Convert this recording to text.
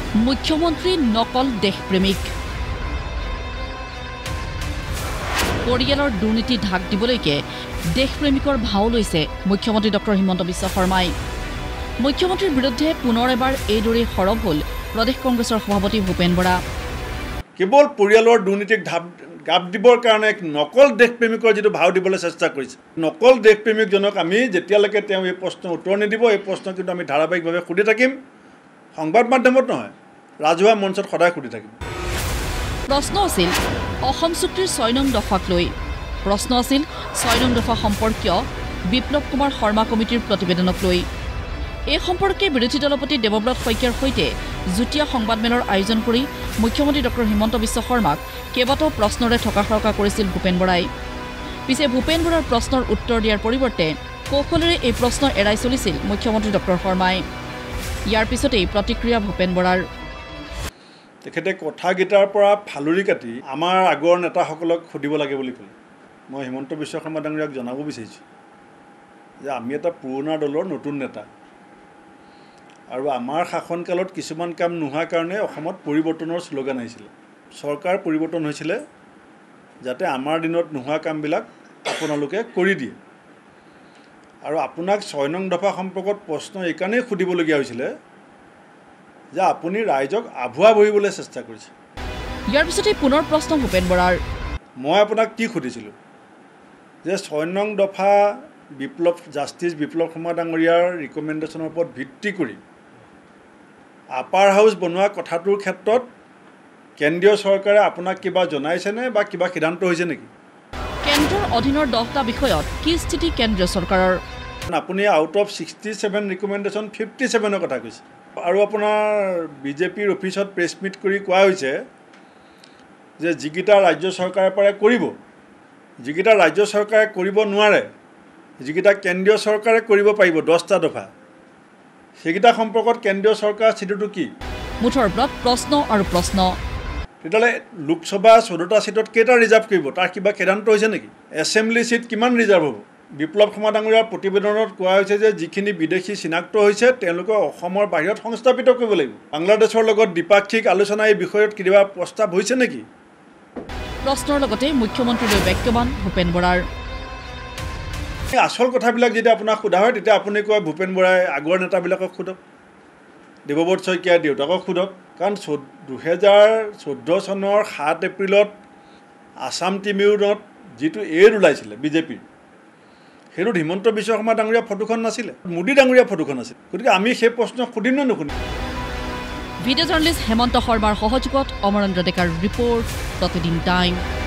মুখ্যমন্ত্ৰী নকল দেশপ্ৰেমিক পৰিয়ালৰ দুৰ্নীতি ঢাক দিবলৈকে দেশপ্ৰেমিকৰ ভাও লৈছে মুখ্যমন্ত্ৰী ডক্টৰ হিমন্ত বিশ্ব শৰ্মাই মুখ্যমন্ত্ৰীৰ বিৰুদ্ধে পুনৰ এবাৰ এইদৰে সৰব হ'ল প্ৰদেশ কংগ্ৰেছৰ সভাপতি ভূপেন বৰা কেৱল পৰিয়ালৰ দুৰ্নীতিক গাপ দিবৰ কাৰণে এক নকল দেশপ্ৰেমিকৰ যিটো ভাও দিবলৈ চেষ্টা কৰিছে নকল দেশপ্ৰেমিকজনক আমি যেতিয়ালৈকে তেওঁ এই প্ৰশ্নৰ উত্তৰ নিদিব এই প্ৰশ্ন কিন্তু আমি ধাৰাবাহিকভাৱে সুধি থাকিম সংবাদ মাধ্যমত নহয় ৰাজহুৱা মঞ্চত সদায় সুধি থাকিম প্ৰশ্ন আছিল অসম চুক্তিৰ ৬ নং দফাক লৈ প্ৰশ্ন আছিল ৬ নং দফা সম্পৰ্কীয় বিপ্লৱ কুমাৰ শৰ্মা কমিটিৰ প্ৰতিবেদনক লৈ এই সম্পৰ্কে বিৰোধী দলপতি দেৱব্ৰত শইকীয়াৰ সৈতে যুটীয়া সংবাদমেলৰ আয়োজন কৰি মুখ্যমন্ত্ৰী ডক্টৰ হিমন্ত বিশ্ব শৰ্মাক কেইবাটাও প্ৰশ্নৰে ঠকা কৰিছিল ভূপেন বৰাই পিছে ভূপেন বৰাৰ প্ৰশ্নৰ উত্তৰ দিয়াৰ পৰিৱৰ্তে কৌশলেৰে এই প্ৰশ্ন এৰাই চলিছিল মুখ্যমন্ত্ৰী ডক্টৰ শৰ্মাই ইয়াৰ পিছতেই প্ৰতিক্ৰিয়া ভূপেন বৰাৰ তেখেতে কথাকেইটাৰ পৰা ফালুৰি কাটি আমাৰ আগৰ নেতাসকলক সুধিব লাগে বুলি ক'লে মই হিমন্ত বিশ্ব শৰ্মা ডাঙৰীয়াক জনাব বিচাৰিছোঁ যে আমি এটা পুৰণা দলৰ নতুন নেতা আৰু আমাৰ শাসনকালত কিছুমান কাম নোহোৱাৰ কাৰণে অসমত পৰিৱৰ্তনৰ শ্লোগান আহিছিল চৰকাৰ পৰিৱৰ্তন হৈছিলে যাতে আমাৰ দিনত নোহোৱা কামবিলাক আপোনালোকে কৰি দিয়ে আৰু আপোনাক ৬ নং দফা সম্পৰ্কত প্ৰশ্ন এইকাৰণেই সুধিবলগীয়া হৈছিলে যে আপুনি ৰাইজক আভুৱা বহিবলৈ চেষ্টা কৰিছে ইয়াৰ পিছতে পুনৰ প্ৰশ্ন ভূপেন বৰাৰ মই আপোনাক কি সুধিছিলোঁ যে ৬ নং দফা জাষ্টিছ বিপ্লৱ শৰ্মা ডাঙৰীয়াৰ ৰিকমেণ্ডেশ্যনৰ ওপৰত ভিত্তি কৰি আপাৰ হাউচ বনোৱা কথাটোৰ ক্ষেত্ৰত কেন্দ্ৰীয় চৰকাৰে আপোনাক কিবা জনাইছেনে বা কিবা সিদ্ধান্ত হৈছে নেকি কেন্দ্ৰৰ অধীনৰ 10টা বিষয়ত কি স্থিতি কেন্দ্ৰীয় চৰকাৰৰ আপুনি আউট অফ 67 ৰিকমেণ্ডেশ্যন 57ৰ কথা কৈছে আৰু আপোনাৰ বিজেপিৰ অফিচত প্ৰেছ মিট কৰি কোৱা হৈছে যে যিকেইটা ৰাজ্য চৰকাৰে পাৰে কৰিব যিকেইটা ৰাজ্য চৰকাৰে কৰিব নোৱাৰে যিকেইটা কেন্দ্ৰীয় চৰকাৰে কৰিব পাৰিব 10টা দফা সেইকেইটা সম্পৰ্কত কেন্দ্ৰীয় চৰকাৰৰ স্থিতিটো কি মুঠৰ ওপৰত প্ৰশ্ন আৰু প্ৰশ্ন তেতিয়াহ'লে লোকসভা 14টা ছিটত কেইটা ৰিজাৰ্ভ কৰিব তাৰ কিবা সিদ্ধান্ত হৈছে নেকি এছেম্বলি ছিট কিমান ৰিজাৰ্ভ হ'ব বিপ্লৱ শৰ্মা ডাঙৰীয়াৰ প্ৰতিবেদনত কোৱা হৈছে যে যিখিনি বিদেশী চিনাক্ত হৈছে তেওঁলোকে অসমৰ বাহিৰত সংস্থাপিত কৰিব লাগিব বাংলাদেশৰ লগত দ্বিপাক্ষিক আলোচনা এই বিষয়ত কিবা প্ৰস্তাৱ হৈছে নেকি প্ৰশ্নৰ লগতে মুখ্যমন্ত্ৰীলৈ বাক্যবান ভূপেন বৰাৰ আসল কথাবিলাক যেতিয়া আপোনাক সোধা হয় তেতিয়া আপুনি কয় ভূপেন বৰাই আগৰ নেতাবিলাকক সোধক দেৱব্ৰত শইকীয়া দেউতাকক সোধক কাৰণ 2014 চনৰ 7 এপ্ৰিলত আছাম ট্ৰিবিউনত যিটো এড ওলাইছিলে বিজেপিৰ সেইটোত হিমন্ত বিশ্ব শৰ্মা ডাঙৰীয়া ফটোখন নাছিলে মোদী ডাঙৰীয়া ফটোখন আছিল গতিকে আমি সেই প্ৰশ্ন সুধিম নে নুশুনিম ভিডিঅ' জাৰ্নেলিষ্ট হিমন্ত শৰ্মাৰ সহযোগত অমৰেন্দ্ৰ ডেকাৰ ৰিপৰ্ট প্ৰতিদিন টাইম